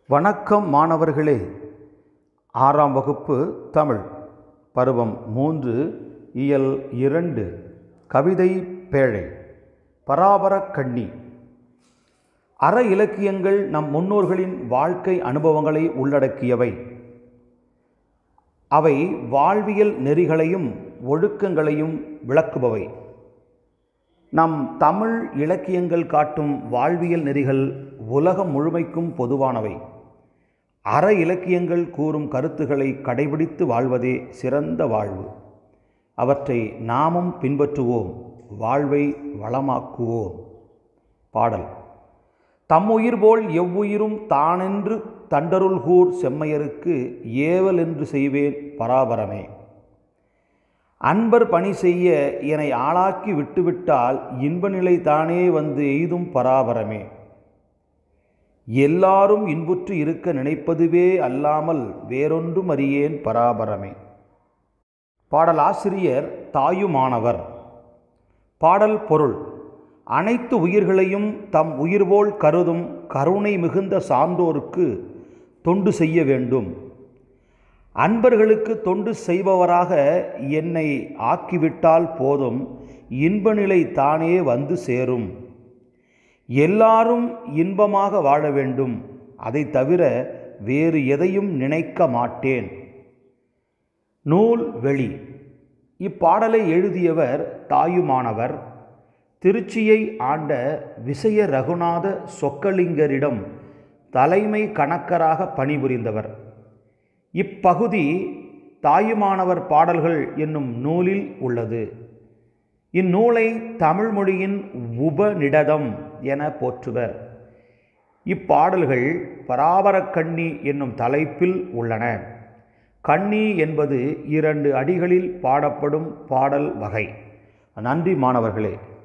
வணக்கம் மாணவர்களே. 6ஆம் வகுப்பு தமிழ் பருவம் 3 இயல் 2 கவிதை பேழை பராபரக் கண்ணி. அற இலக்கியங்கள் நம் முன்னோர்களின் வாழ்க்கை அனுபவங்களை உள்ளடக்கியவை. அவை வாழ்வியல் நெறிகளையும் ஒழுக்கங்களையும் விளக்குபவை. நம் தமிழ் இலக்கியங்கள் காட்டும் வாழ்வியல் நெறிகள் உலகம் முழுமைக்கும் பொதுவானவை. அற இலக்கியங்கள் கூறும் கருத்துக்களை கடைபிடித்து வாழ்வதே சிறந்த வாழ்வு. அவற்றை நாமும் பின்பற்றுவோம், வாழ்வை வளமாக்குவோம். பாடல். தம்முயிர் போல் எவ்வுயிரும் தானென்று தண்டருள்கூர் செம்மையருக்கு ஏவல் என்று செய்வேன் பராபரமே. அன்பர் பணி செய்ய என்னை ஆளாக்கி விட்டுவிட்டால் இன்ப நிலை தானே வந்து எய்தும் பராபரமே. எல்லாரும் இன்புற்று இருக்க நினைப்பதுவே அல்லாமல் வேறொன்றும் அறியேன் பராபரமே. பாடலாசிரியர் தாயுமானவர். பாடல் பொருள். அனைத்து உயிர்களையும் தம் உயிர்போல் கருதும் கருணை மிகுந்த சான்றோருக்கு தொண்டு செய்ய வேண்டும். அன்பர்களுக்கு தொண்டு செய்பவராக என்னை ஆக்கிவிட்டால் போதும், இன்ப நிலை தானே வந்து சேரும். எல்லாரும் இன்பமாக வாழ வேண்டும், அதை தவிர வேறு எதையும் நினைக்க மாட்டேன். நூல் வெளி. இப்பாடலை எழுதியவர் தாயுமானவர். திருச்சியை ஆண்ட விசய ரகுநாத சொக்கலிங்கரிடம் தலைமை கணக்கராக பணிபுரிந்தவர். இப்பகுதி தாயுமானவர் பாடல்கள் என்னும் நூலில் உள்ளது. இந்நூலை தமிழ் மொழியின் உபநிடதம் என போற்றுவர். இப்பாடல்கள் பராபரக் கண்ணி என்னும் தலைப்பில் உள்ளன. கண்ணி என்பது 2 அடிகளில் பாடப்படும் பாடல் வகை. நன்றி மாணவர்களே.